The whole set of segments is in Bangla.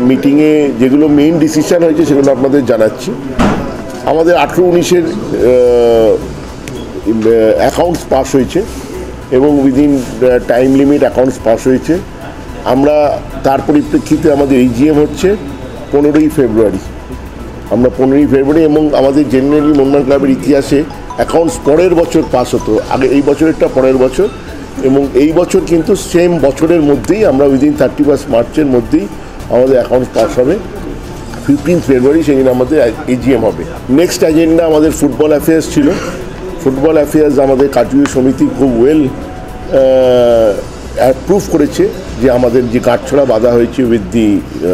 মিটিংয়ে যেগুলো মেইন ডিসিশন হয়েছে সেগুলো আপনাদের জানাচ্ছি। আমাদের 18-19-এর অ্যাকাউন্টস পাস হয়েছে এবং within time limit accounts pass হয়েছে। আমরা তার পরিপ্রেক্ষিতে আমাদের EGM হচ্ছে 15ই ফেব্রুয়ারি। আমরা 15ই ফেব্রুয়ারি এবং আমাদের জেনারেলি মোহনবাগান ক্লাবের ইতিহাসে অ্যাকাউন্টস পরের বছর পাস হতো, আগে এই বছরেরটা পরের বছর, এবং এই বছর কিন্তু সেম বছরের মধ্যেই আমরা উইদিন 31 মার্চের মধ্যেই আমাদের অ্যাকাউন্টস পাস হবে। 15 ফেব্রুয়ারি সেদিন আমাদের EGM হবে। নেক্সট এজেন্ডা আমাদের ফুটবল অ্যাফেয়ার্স ছিল। ফুটবল অ্যাফেয়ার্স আমাদের কার্যকরী সমিতি খুব ওয়েল অ্যাপ্রুভ করেছে যে আমাদের যে কাঠছড়া বাঁধা হয়েছে উইথ দি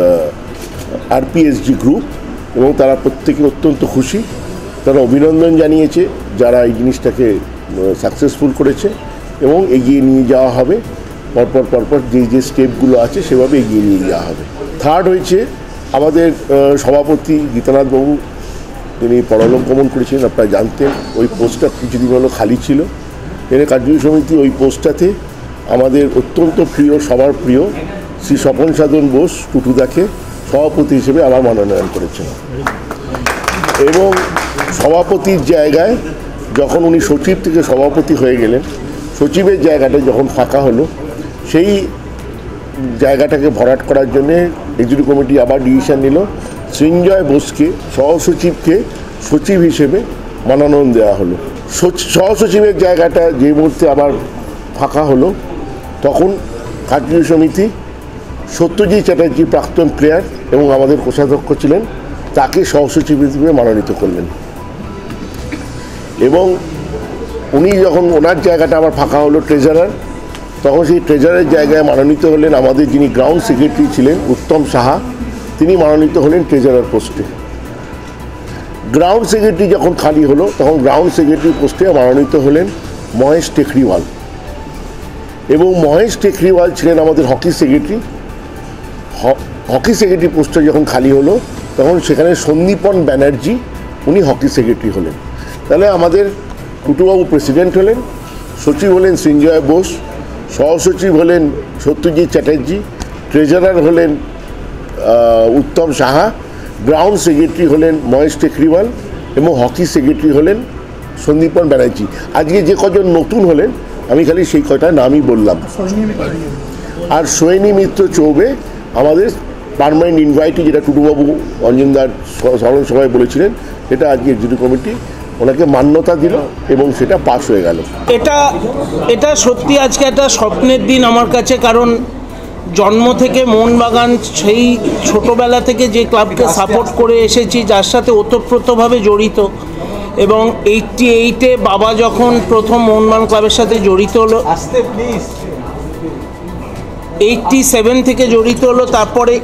RPSG গ্রুপ, এবং তারা প্রত্যেকে অত্যন্ত খুশি। তারা অভিনন্দন জানিয়েছে যারা এই জিনিসটাকে সাকসেসফুল করেছে, এবং এগিয়ে নিয়ে যাওয়া হবে পরপর যে স্টেপগুলো আছে সেভাবে এগিয়ে নিয়ে যাওয়া হবে। থার্ড হয়েছে আমাদের সভাপতি গীতানাথ বাবু, তিনি পরলোক গমন করেছিলেন, আপনারা জানতেন। ওই পোস্টটা কিছুদিন হলো খালি ছিল। এর কার্যকরী সমিতি ওই পোস্টটাতে আমাদের অত্যন্ত প্রিয়, সবার প্রিয় শ্রী স্বপন সাধন বোস টুটুদাকে সভাপতি হিসেবে আবার মনোনয়ন করেছেন, এবং সভাপতির জায়গায় যখন উনি সচিব থেকে সভাপতি হয়ে গেলেন, সচিবের জায়গাটা যখন ফাঁকা হলো, সেই জায়গাটাকে ভরাট করার জন্যে এক্সিকিউটিভ কমিটি আবার ডিসিশন নিল সৃঞ্জয় বোসকে সহসচিবকে সচিব হিসেবে মনোনয়ন দেওয়া হলো। সহসচিবের জায়গাটা যে মুহূর্তে আবার ফাঁকা হলো, তখন কার্যকরী সমিতি সত্যজিৎ চ্যাটার্জি, প্রাক্তন প্লেয়ার এবং আমাদের কোষাধ্যক্ষ ছিলেন, তাকে সহসচিব হিসেবে মনোনীত করলেন। এবং উনি যখন ওনার জায়গাটা আবার ফাঁকা হলো ট্রেজারার, তখন সেই ট্রেজারের জায়গায় মনোনীত হলেন আমাদের যিনি গ্রাউন্ড সেক্রেটারি ছিলেন উত্তম সাহা, তিনি মনোনীত হলেন ট্রেজারার পোস্টে। গ্রাউন্ড সেক্রেটারি যখন খালি হলো, তখন গ্রাউন্ড সেক্রেটারি পোস্টে মনোনীত হলেন মহেশ টেকরিওয়াল, এবং মহেশ টেকরিওয়াল ছিলেন আমাদের হকি সেক্রেটারি। হকি সেক্রেটারি পোস্টটা যখন খালি হলো, তখন সেখানে সন্দীপন ব্যানার্জি, উনি হকি সেক্রেটারি হলেন। তাহলে আমাদের টুটুবাবু প্রেসিডেন্ট হলেন, সচিব হলেন সৃঞ্জয় বোস, সহসচিব হলেন সত্যজিৎ চ্যাটার্জি, ট্রেজারার হলেন উত্তম সাহা, গ্রাউন্ড সেক্রেটারি হলেন মহেশ টেকরিওয়াল, এবং হকি সেক্রেটারি হলেন সন্দীপন ব্যানার্জি। আজকে যে কজন নতুন হলেন আমি খালি সেই কয়টা নামই বললাম। আর সোহিনী মিত্র চৌবে আমাদের পার্মানেন্ট ইনভাইটি, যেটা টুটুবাবু অঞ্জনদার স্মরণ সভায় বলেছিলেন, সেটা আজকে এক্সিকিউটিভ কমিটি ওনাকে মান্যতা দিল এবং সেটা পাস হয়ে গেল। এটা সত্যি আজকে একটা স্বপ্নের দিন আমার কাছে, কারণ জন্ম থেকে মোহনবাগান সেই ছোটোবেলা থেকে যে ক্লাবকে সাপোর্ট করে এসেছি, যার সাথে ওতপ্রোতভাবে জড়িত, এবং 88-এ বাবা যখন প্রথম মোহনবাগান ক্লাবের সাথে জড়িত হলো, 87 থেকে জড়িত হলো, তারপরে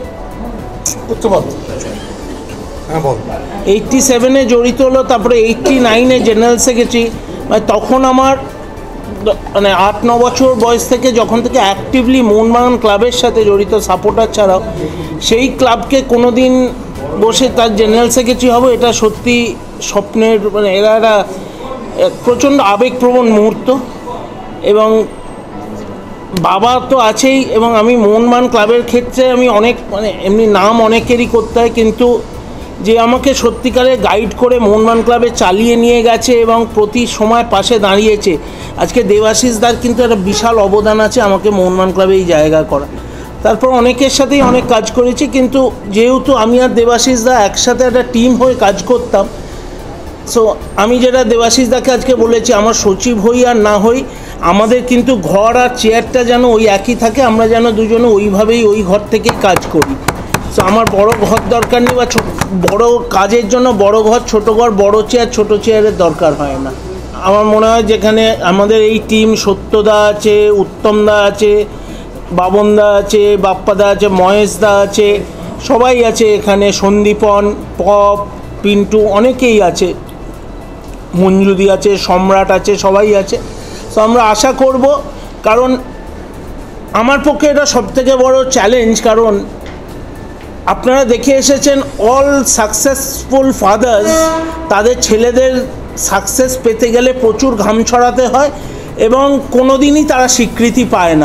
87-এ জড়িত হলো, তারপরে 89-এ জেনারেল সেক্রেটারি। মানে তখন আমার 8-9 বছর বয়স থেকে, যখন থেকে অ্যাক্টিভলি মোহনবাগান ক্লাবের সাথে জড়িত, সাপোর্টার ছাড়াও, সেই ক্লাবকে কোনো দিন বসে তার জেনারেল সেক্রেটারি হবো, এটা সত্যি স্বপ্নের, মানে এরা একটা প্রচণ্ড আবেগপ্রবণ মুহূর্ত। এবং বাবা তো আছেই, এবং আমি মোহনবাগান ক্লাবের ক্ষেত্রে আমি অনেক, মানে এমনি নাম অনেকেরই করতে হয়, কিন্তু যে আমাকে সত্যিকারে গাইড করে মোহনবাগান ক্লাবে চালিয়ে নিয়ে গেছে এবং প্রতি সময় পাশে দাঁড়িয়েছে, আজকে দেবাশিস দার কিন্তু একটা বিশাল অবদান আছে আমাকে মোহনবাগান ক্লাবে এই জায়গা করা। তারপর অনেকের সাথেই অনেক কাজ করেছি, কিন্তু যেহেতু আমি আর দেবাশিস দা একসাথে একটা টিম হয়ে কাজ করতাম, সো আমি যেটা দেবাশিস দাকে আজকে বলেছি, আমার সচিব হই আর না হই, আমাদের কিন্তু ঘর আর চেয়ারটা যেন ওই একই থাকে, আমরা যেন দুজনে ওইভাবেই ওই ঘর থেকে কাজ করি। সো আমার বড় ঘর দরকার নেই, বা বড় কাজের জন্য বড় ঘর, ছোট ঘর, বড় চেয়ার, ছোট চেয়ারের দরকার হয় না। আমার মনে হয় যেখানে আমাদের এই টিম, সত্যদা আছে, উত্তমদা আছে, বাবনদা আছে, বাপ্পাদা আছে, মহেশদা আছে, সবাই আছে এখানে, সন্দীপন, পপ, পিন্টু, অনেকেই আছে, মঞ্জুদি আছে, সম্রাট আছে, সবাই আছে। তো আমরা আশা করব, কারণ আমার পক্ষে এটা সবথেকে বড় চ্যালেঞ্জ, কারণ আপনারা দেখে এসেছেন অল সাকসেসফুল ফাদার্স, তাদের ছেলেদের সাকসেস পেতে গেলে প্রচুর ঘাম ছড়াতে হয় এবং কোনো দিনই তারা স্বীকৃতি পায় না।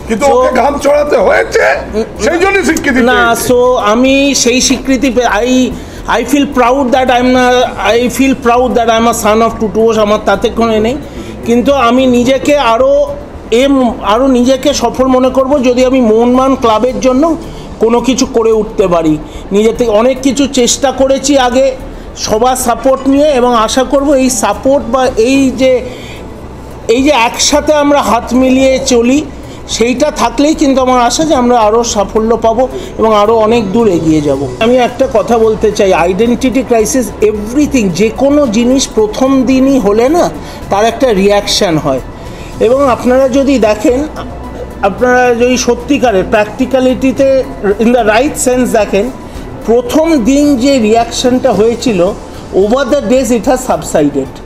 কিন্তু ওকে ঘাম ছড়াতে হয়েছে, সেই জন্য স্বীকৃতি না। পেয়েছে। সো আমি সেই স্বীকৃতি I feel proud that I am a son of Tutu Bose, আমার তাতে কোনো নেই। কিন্তু আমি নিজেকে আরও নিজেকে সফল মনে করব যদি আমি মোহনবাগান ক্লাবের জন্য কোনো কিছু করে উঠতে পারি। নিজে থেকে অনেক কিছু চেষ্টা করেছি আগে সবার সাপোর্ট নিয়ে, এবং আশা করব এই সাপোর্ট বা এই যে একসাথে আমরা হাত মিলিয়ে চলি, সেইটা থাকলেই কিন্তু আমার আশা যে আমরা আরও সাফল্য পাবো এবং আরও অনেক দূর এগিয়ে যাব। আমি একটা কথা বলতে চাই, আইডেন্টিটি ক্রাইসিস এভরিথিং, যে কোনো জিনিস প্রথম দিনই হলে না তার একটা রিয়াকশান হয়। এবং আপনারা যদি দেখেন, আপনারা যদি সত্যিকারের প্র্যাকটিক্যালিটিতে ইন দ্য রাইট সেন্স দেখেন, প্রথম দিন যে রিয়াকশানটা হয়েছিল, over the days it has subsided.